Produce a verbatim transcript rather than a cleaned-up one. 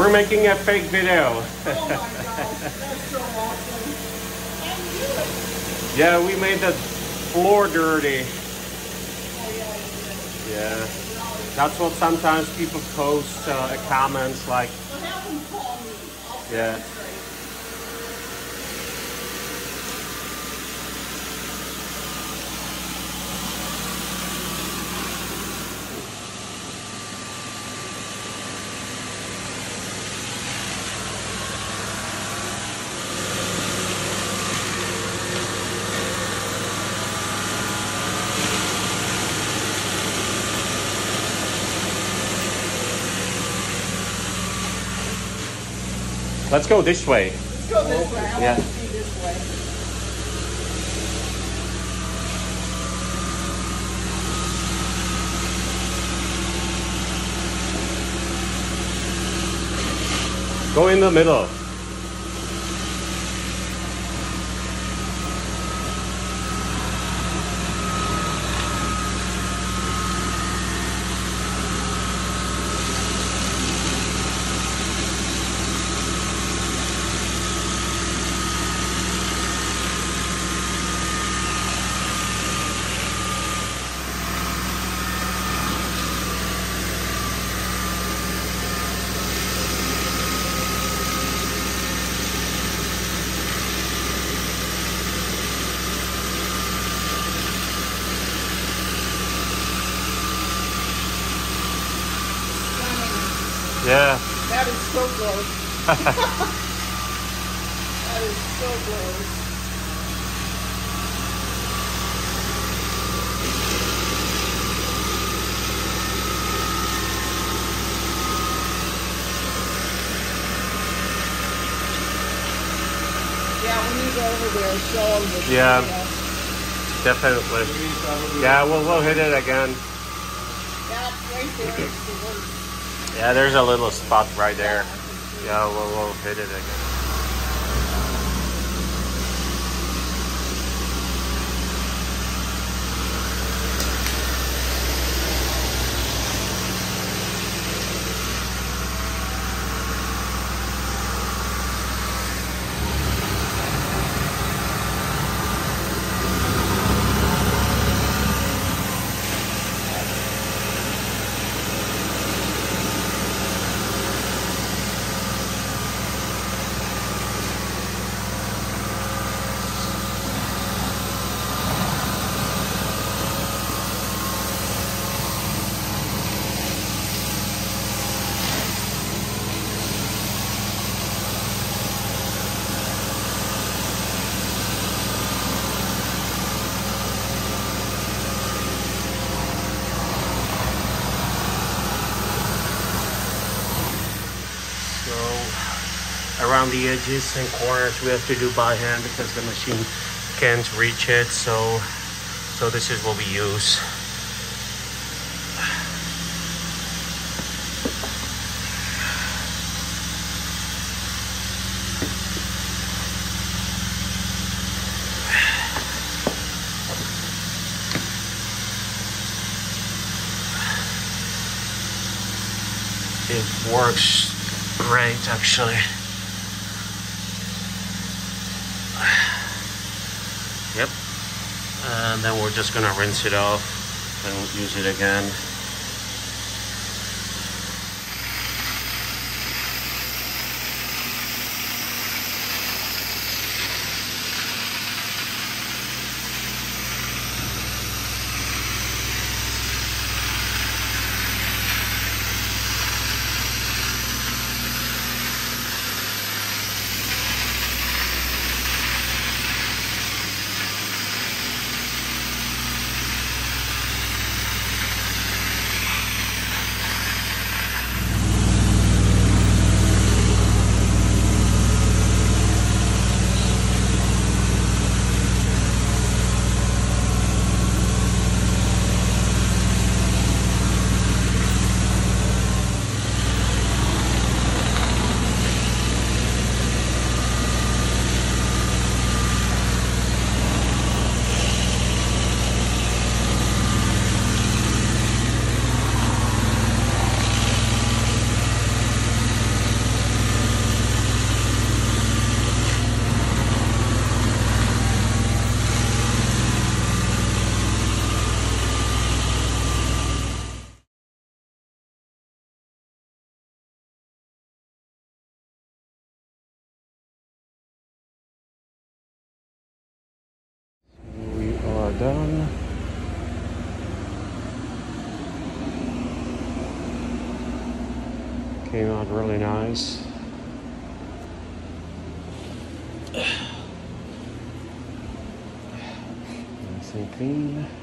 we're making a fake video. Oh my gosh, that's so awesome. And good. Yeah, we made the floor dirty. Oh yeah, you did. Yeah. That's what sometimes people post uh, comments like, Well, have them call me. I'll set yeah. it straight. Let's go this way. Let's go this way. I Yeah. want to see this way. Go in the middle. Yeah. That is so gross. That is so gross. Yeah, when you go over there, show them this. Yeah. video. Definitely. Yeah, we'll, we'll hit it again. That right there is the worst. Yeah, there's a little spot right there. Yeah, we'll, we'll hit it again. Around the edges and corners we have to do by hand because the machine can't reach it, so so this is what we use. It works great actually. Yep. And then we're just gonna rinse it off and use it again. done. Came out really nice. Nice and clean.